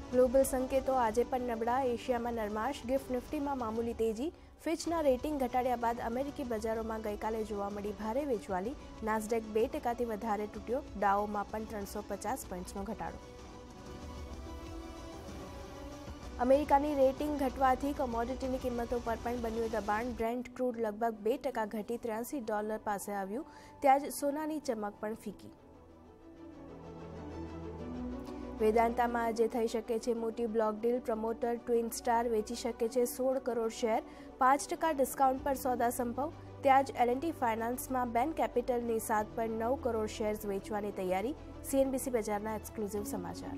Global સંકેતો આજે પણ નબળા. એશિયામાં નરમાશ. ગિફ્ટ નિફ્ટીમાં મામૂલી તેજી. ફિચના રેટિંગ ઘટાડ્યા બાદ અમેરિકી બજારોમાં ગઈકાલે જોવા મળી ભારે વેચવાલી. નાસ્ડેક 2% વધારે તૂટ્યો. ડાઓમાં પણ 350 પોઈન્ટ્સનો ઘટાડો. અમેરિકાની રેટિંગ ઘટવાથી કોમોડિટીની કિંમતો પર પણ બન્યું દબાણ. બ્રેન્ટ ક્રૂડ લગભગ 2% ઘટી $83 પાસે આવ્યું. ત્યાં જ સોનાની ચમક પણ ફીકી. વેદાંતામાં આજે થઈ શકે છે મોટી block deal. Promoter Twin Star વેચી શકે છે 16 કરોડ શેર. 5% ડિસ્કાઉન્ટ પર સોદા સંભવ. ત્યાં જ L&T ફાઇનાન્સમાં બેન કેપિટલની 7.9 કરોડ શેર્સ વેચવાની તૈયારી. CNBC બજારના એક્સક્લુઝિવ સમાચાર.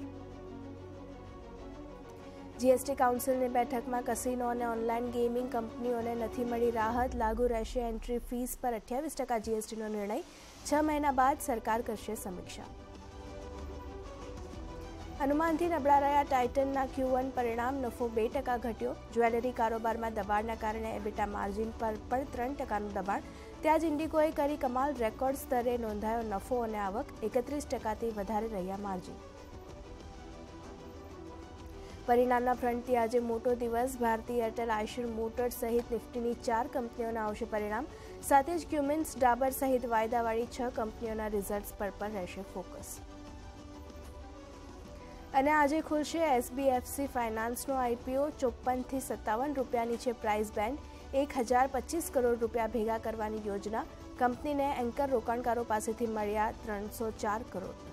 GST કાઉન્સિલની બેઠકમાં કસિનો અને ઓનલાઈન ગેમિંગ કંપનીઓને નથી મળી રાહત. લાગુ રહેશે એન્ટ્રી ફીસ પર 28% GSTનો નિર્ણય. 6 મહિના બાદ સરકાર કરશે સમીક્ષા. અનુમાનથી નબળા રહ્યા ટાઇટનના Q1 પરિણામ. નફો 2% ઘટ્યો. જ્વેલરી કારોબારમાં દબાણના કારણે એબિટા માર્જિન પર પણ 3%નું દબાણ. ત્યાં જ ઇન્ડિગોએ કરી કમાલ. રેકોર્ડ સ્તરે નોંધાયો નફો અને આવક. 31%થી વધારે રહ્યા માર્જિન. પરિણામના ફ્રન્ટથી આજે મોટો દિવસ. ભારતી એરટેલ, આઈશર મોટર્સ સહિત નિફ્ટીની 4 કંપનીઓના આવશે પરિણામ. સાથે જ ક્યુમિન્સ, ડાબર સહિત વાયદાવાળી 6 કંપનીઓના રિઝલ્ટ્સ પર પણ રહેશે ફોકસ. અને આજે ખુલશે SBFC ફાઇનાન્સનો IPO. 54 થી 57 રૂપિયાની છે પ્રાઇસ બેન્ડ. 1025 કરોડ રૂપિયા ભેગા કરવાની યોજના. કંપનીને એન્કર રોકાણકારો પાસેથી મળ્યા 304 કરોડ.